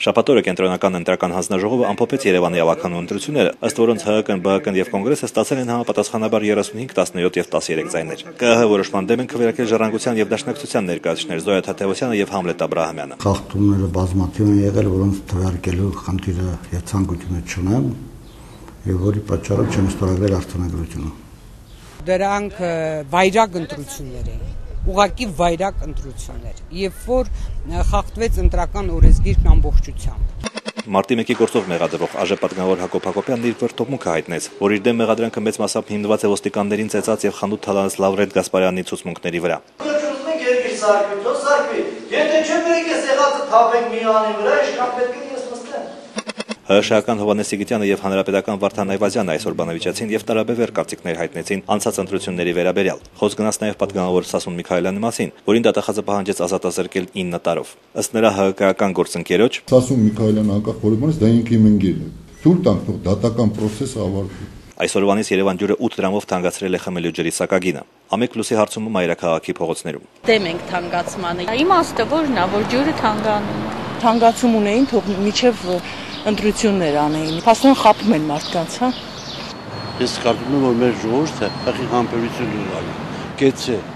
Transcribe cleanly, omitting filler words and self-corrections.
Շաբաթ օրը կենտրոնական ընտրական հանձնաժողովը ամփոփեց Երևանի ավականու ընտրությունները, ըստ որոնց ՀՀԿ-ն, ԲՀԿ-ն եւ Կոնգրեսը ստացել են համապատասխանաբար 35, 17 եւ 13 ձայներ։ ԿԸՀ որոշման դեմ են քվեարկել Ժառանգության եւ Դաշնակցության ներկայացուցիչներ Զոյա Թադևոսյանը եւ Համլետ Աբրահամյանը։ Խախտումները բազմաթիվ են եղել, որոնց թվարկելու խնդիրը եւ ցանկությունը չունեմ, եւ որի պատճառով չեմ ստորագրել արձանագրությունը։ Դրանք վայրագ ընտրություններ են, ուղղակի վայրագ ընտրություններ, երբ որ խախտվեց ընտրական օրենսգիրքն ամբողջությամբ։ Մարտի 1-ի գործով մեղադրվող ԱԺ պատգամավոր Հակոբ Հակոբյանն իր վերթոփմունքը հայտնեց, որ իր դեմ մեղադրանքը մեծ մասամբ հիմնված է ոստիկաններին ծեծած եւ խանութ թալանած Լավրենտ Գասպարյանի ցուցմունքների վրա։ ՀՀՇ-ական Հովհաննես Սիգիթյանը եւ հանրապետական Վարդան Այվազյանը այսօր բանավիճացին եւ տարաբևեռ կարծիքներ հայտնեցին անցած ընտրությունների վերաբերյալ։ Խոսք գնաց նաեւ պատգամավոր Սասուն Միքայելյանի մասին, որին դատախազը պահանջեց ազատազրկել 9 տարով։ Ըստ նրա ՀՀԿ-ական գործընկերոջ Սասուն Միքայելյանը անկախ որոնից դա ինքը իմ ընկերն է։ Թույլ տանք թող դատական process-ը ավարտվի։ Այսօրվանից Երևան ջուրը 8 դրամով թանկացրել է խմելու ջրի սակագինը։ Ամեկ+-ի հարցումը մայրաքաղաքի փողոցներում։ Դեմ ենք թանկացմանը։ Իմաստը որն է, որ ջուրը թանկանում է։ Թանկացում ունեին, թող միջև ընտրություններ անեին։ Փաստորեն խափում են մարդկանց, հա։ Ես կարծում եմ, որ մեր ժողովուրդը հղի համբերություն ունի։ Կեցե